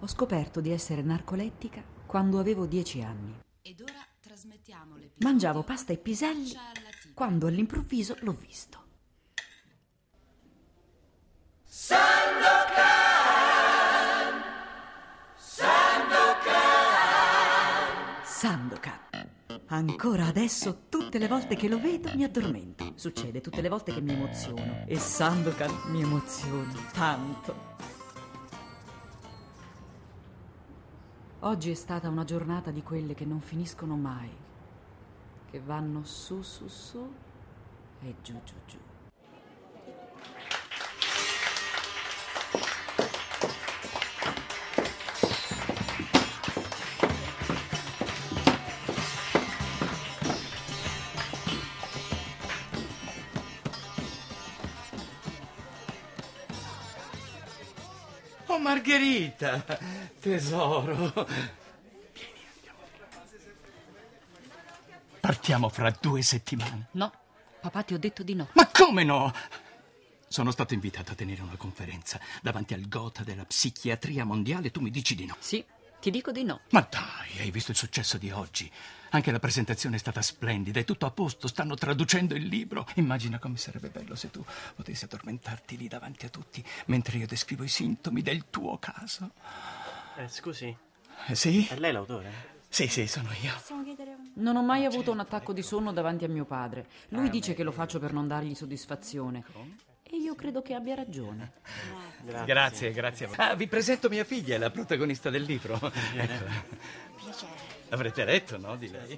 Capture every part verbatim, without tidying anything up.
Ho scoperto di essere narcolettica quando avevo dieci anni. Ed ora trasmettiamo l'episodio. Mangiavo pasta e piselli quando all'improvviso l'ho visto. Sandokan! Sandokan! Sandokan. Ancora adesso, tutte le volte che lo vedo, mi addormento. Succede tutte le volte che mi emoziono. E Sandokan mi emoziona tanto. Oggi è stata una giornata di quelle che non finiscono mai, che vanno su su su e giù giù giù. Oh, Margherita, tesoro. Vieni, andiamo. Partiamo fra due settimane. No, papà, ti ho detto di no. Ma come no? Sono stato invitato a tenere una conferenza davanti al Gotha della psichiatria mondiale e tu mi dici di no. Sì, ti dico di no. Ma dai, hai visto il successo di oggi? Anche la presentazione è stata splendida, è tutto a posto, stanno traducendo il libro. Immagina come sarebbe bello se tu potessi addormentarti lì davanti a tutti mentre io descrivo i sintomi del tuo caso. Eh, scusi. Eh, sì? È lei l'autore? Sì, sì, sono io. Non ho mai avuto un attacco di sonno davanti a mio padre. Lui dice che lo faccio per non dargli soddisfazione. E io credo che abbia ragione. Grazie. Grazie, grazie. Ah, vi presento mia figlia, la protagonista del libro. Eccola. Piacere. Avrete letto, no, di lei?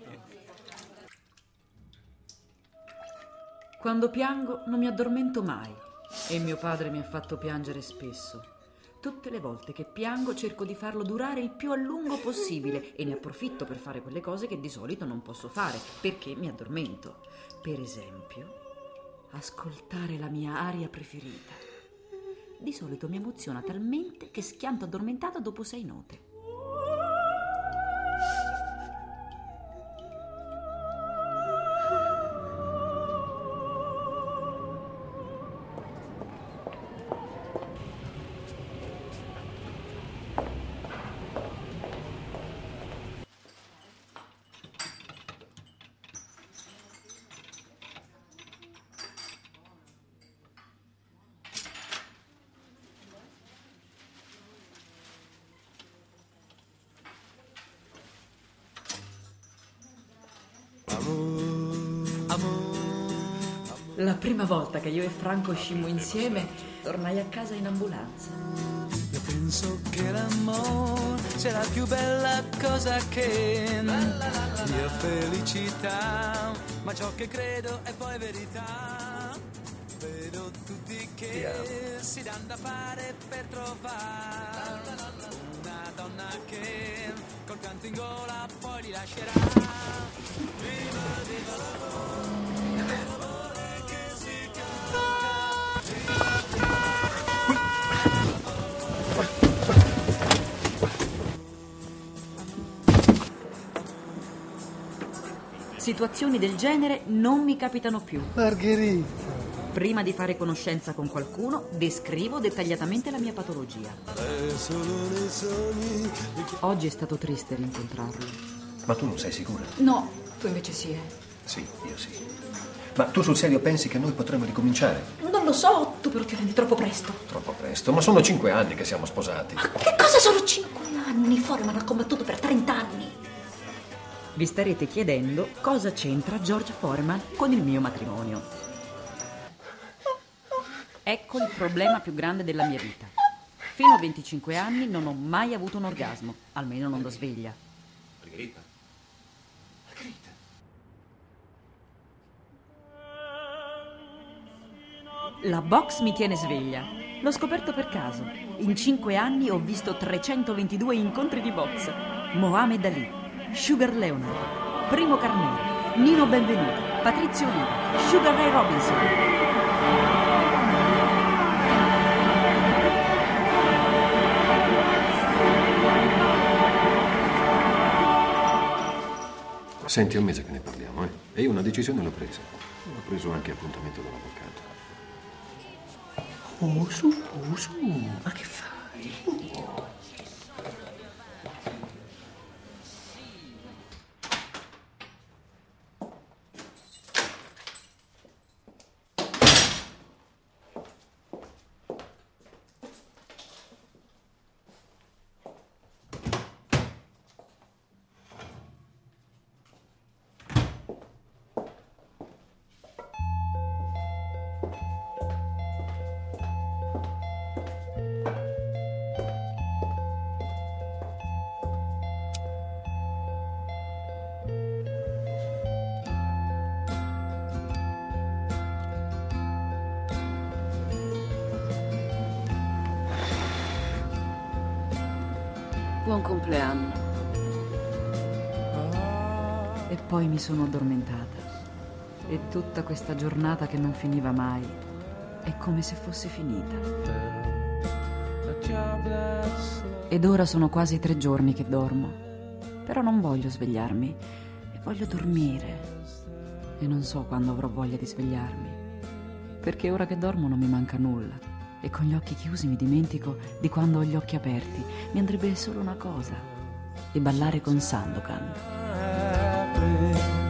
Quando piango non mi addormento mai e mio padre mi ha fatto piangere spesso. Tutte le volte che piango cerco di farlo durare il più a lungo possibile e ne approfitto per fare quelle cose che di solito non posso fare perché mi addormento. Per esempio, ascoltare la mia aria preferita. Di solito mi emoziona talmente che schianto addormentata dopo sei note. La prima volta che io e Franco uscimmo insieme, tornai a casa in ambulanza. Io penso che l'amore sia la più bella cosa che mia felicità, ma ciò che credo è poi verità. Vedo tutti che si danno da fare per trovare una donna che col canto in gola poi li lascerà. Viva, viva l'amore! Situazioni del genere non mi capitano più. Margherita. Prima di fare conoscenza con qualcuno, descrivo dettagliatamente la mia patologia. Oggi è stato triste rincontrarlo. Ma tu non sei sicura? No, tu invece sì, eh. Sì, io sì. Ma tu sul serio pensi che noi potremmo ricominciare? Non lo so, tu però ti rendi troppo presto. Troppo presto, ma sono cinque anni che siamo sposati. Ma che cosa sono cinque anni? Foreman ha combattuto per trenta anni. Vi starete chiedendo cosa c'entra George Foreman con il mio matrimonio. Ecco il problema più grande della mia vita. Fino a venticinque anni non ho mai avuto un orgasmo, almeno non da sveglia. Margherita? Margherita? La box mi tiene sveglia. L'ho scoperto per caso. In cinque anni ho visto trecentoventidue incontri di box. Mohamed Ali, Sugar Leonard, Primo Carnero, Nino Benvenuto, Patrizio Oliva, Sugar Ray Robinson. Senti, è un mese che ne parliamo, eh? E io una decisione l'ho presa. Ho preso anche appuntamento dall'avvocato. Oh, su, oh, su. Ma che fai? Buon compleanno. E poi mi sono addormentata. E tutta questa giornata che non finiva mai è come se fosse finita. Ed ora sono quasi tre giorni che dormo. Però non voglio svegliarmi e voglio dormire. E non so quando avrò voglia di svegliarmi. Perché ora che dormo non mi manca nulla. E con gli occhi chiusi mi dimentico di quando ho gli occhi aperti. Mi andrebbe solo una cosa: di ballare con Sandokan.